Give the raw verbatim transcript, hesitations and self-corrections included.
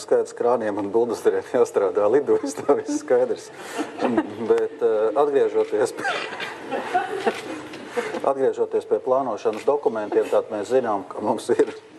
skaidrs, krāniem un buldozeriem jāstrādā lidojas, tā viss skaidrs. Bet atgriežoties pie, atgriežoties pie plānošanas dokumentiem, tātad mēs zinām, ka mums ir